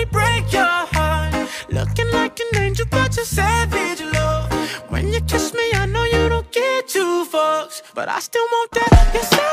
me break your heart. Looking like an angel, but you're savage, love. When you kiss me, I know you don't get two fucks, but I still want that. Yes,